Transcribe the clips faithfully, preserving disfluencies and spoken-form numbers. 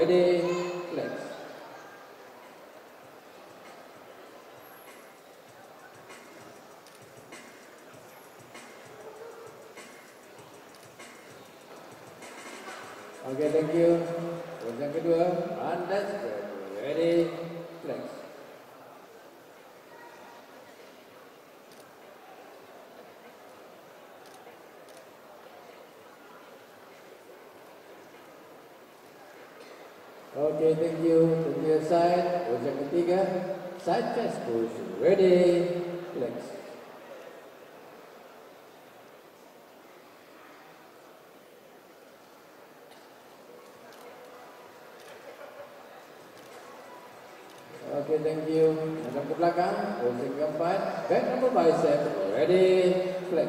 ready, flex. Okay, thank you. Pose yang kedua, and that's good. Ready, flex. Okay, thank you. To your side, pose yang ketiga, side chest push. Ready, flex. Okay, thank you. Hadap ke belakang, pose yang keempat, back number bicep. Ready, flex.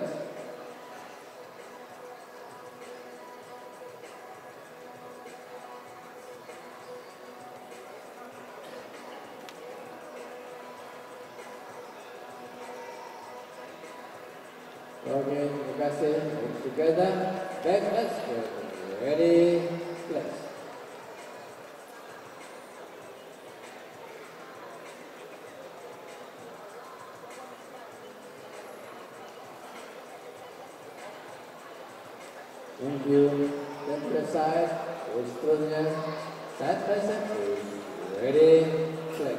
Okay, terima kasih. Together, back let's go. Ready, flex. Thank you. Then to the side, push seterusnya, side bicep push. Ready, flex.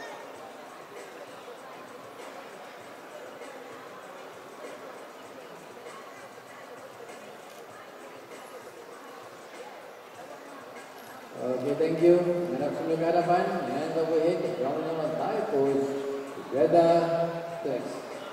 Okay, thank you. Hadap semula ke hadapan, hands overhead, ground on thigh push. Together, flex.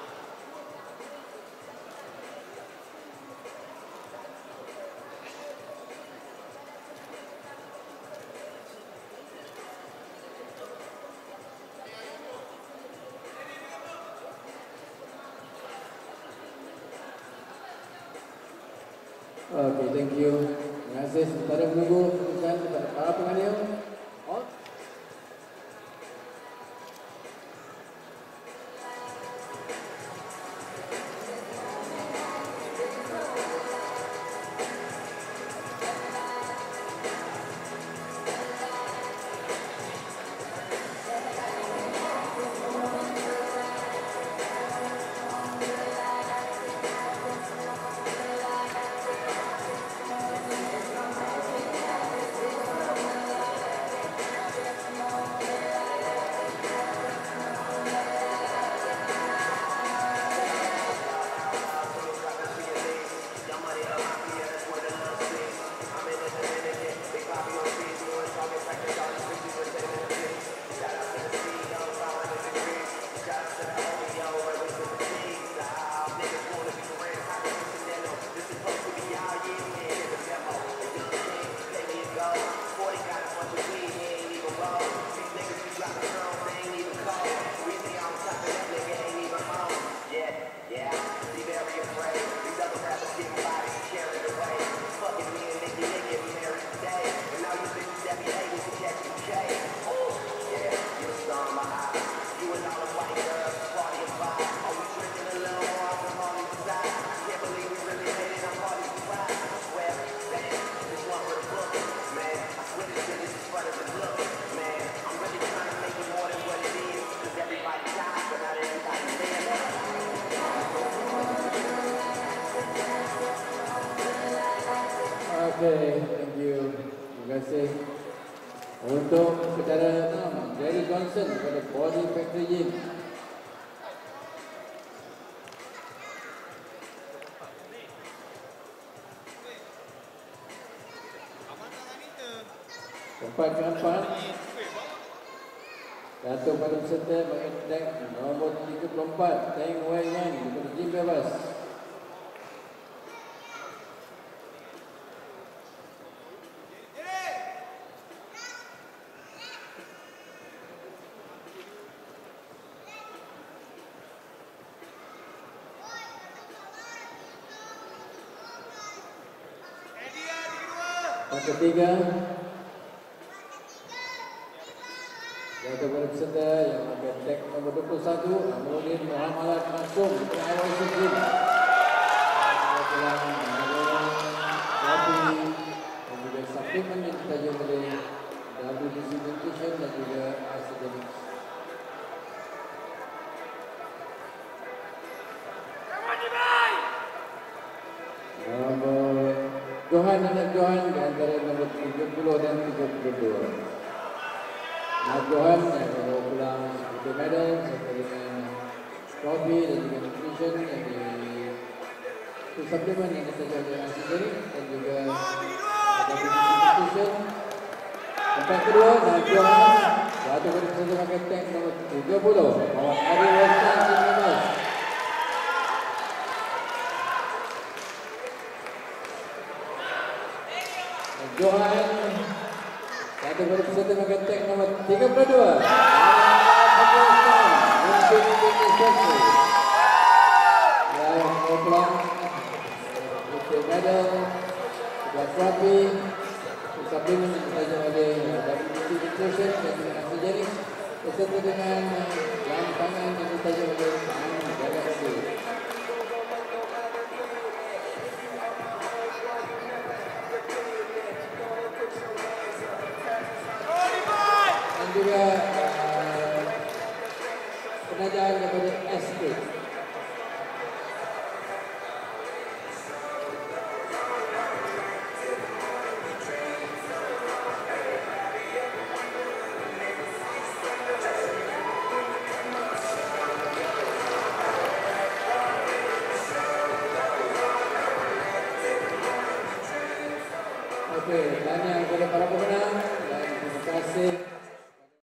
Okay, thank you. Terima kasih. Sementara menunggu keputusan kepada para pengadil. All. Okay, thank you. Terima kasih. Untuk saudara enam, Jerry Johnson kepada Body Factory Gym. Tempat keempat, Datuk pada peserta bagi tank nombor tiga puluh empat, Tank Wayman kepada Gym Bebas. Yang ketiga, Datuk pada peserta yang pakai tag nombor dua puluh satu, Amuddin Muhammad Masum kepada I Y C Gym. Kopi dan juga suplemen yang kita jual oleh W B C Nutrition dan juga Aesthetics. Nombor Johan anak Johan di antara nombor tiga puluh dan tiga puluh dua. Anak Johan yang bawa pulang silver medal serta dengan trofi dan juga nutrition yang di suplemen yang disajikan oleh Asisten dan juga nutrition. Tempat kedua anak Johan waktu bersama pakai tank nombor tiga puluh bawa Ari Wasan Sinimas. Johan satu baru peserta makan tank nombor tiga puluh dua. Mungkin ini sesi. Yang pulang itu medal, dua trofi, suplemen yang disajikan oleh W B C Nutrition dan juga Asijenik beserta dengan jam tangan yang disajikan oleh TegapTV. Juga uh, penajaan daripada S K. Okey, tanya kepada para pemenang dan terima kasih.